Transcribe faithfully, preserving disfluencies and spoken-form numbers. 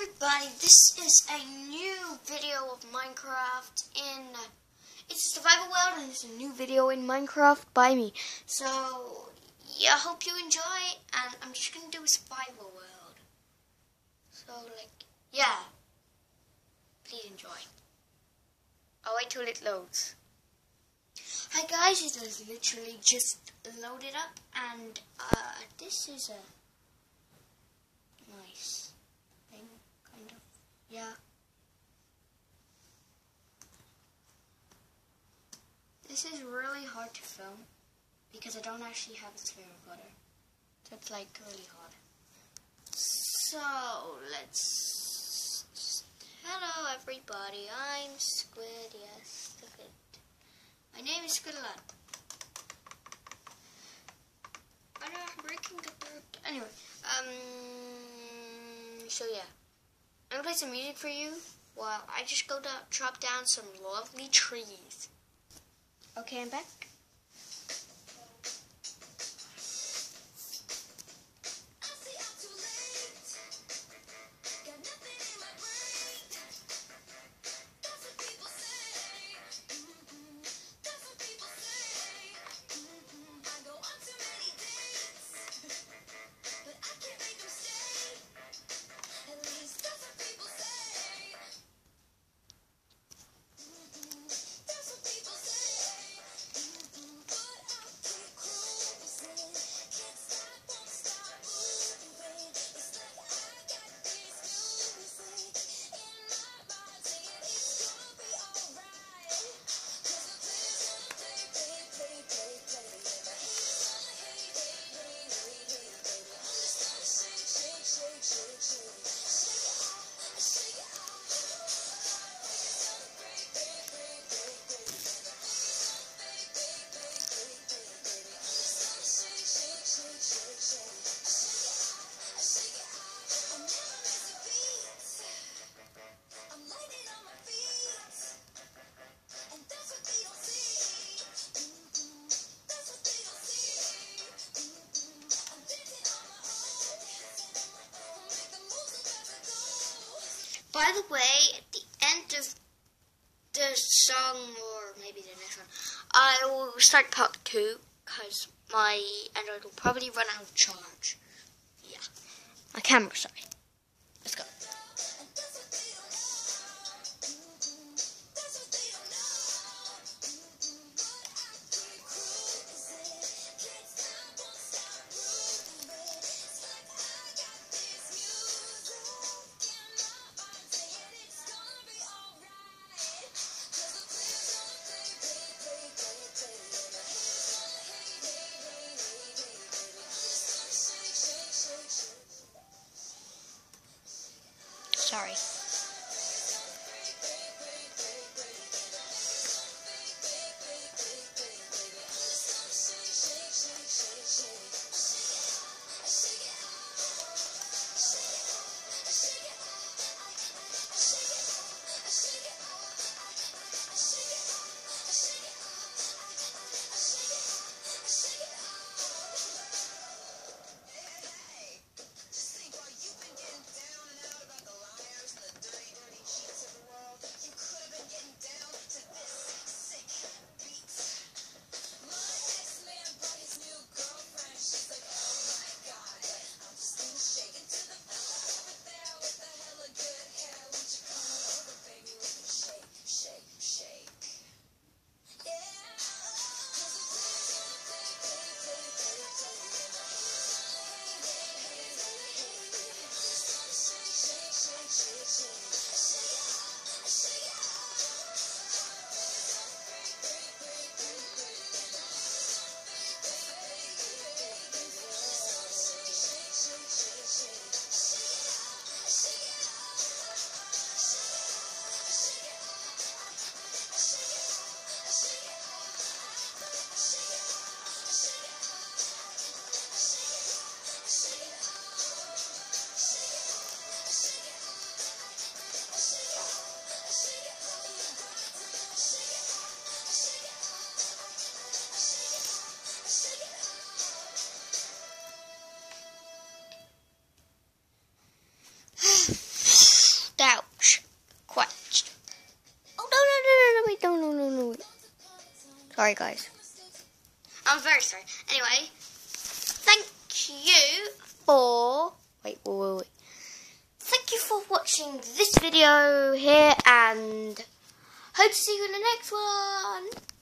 everybody, this is a new video of Minecraft in, uh, it's survival world and it's a new video in Minecraft by me. So, yeah, I hope you enjoy, and I'm just going to do a survival world. So, like, yeah, please enjoy. I'll wait till it loads. Hi guys, it has literally just loaded up, and uh, this is a nice thing, kind of, yeah. This is really hard to film, because I don't actually have a screen recorder, so it's like really hard. So, let's just, hello everybody, I'm Squid, yes, the fit. My name is Squid a lot. I know I'm breaking the third. Anyway, um, so yeah, I'm gonna play some music for you while I just go to chop down some lovely trees. Okay, I'm back. By the way, at the end of the song, or maybe the next one, I will start part two, because my Android will probably run out of charge. Yeah. My camera, sorry. Let's go. Sorry. Sorry, guys. I'm very sorry. Anyway, thank you for... Wait, wait, wait, wait. Thank you for watching this video here, and hope to see you in the next one.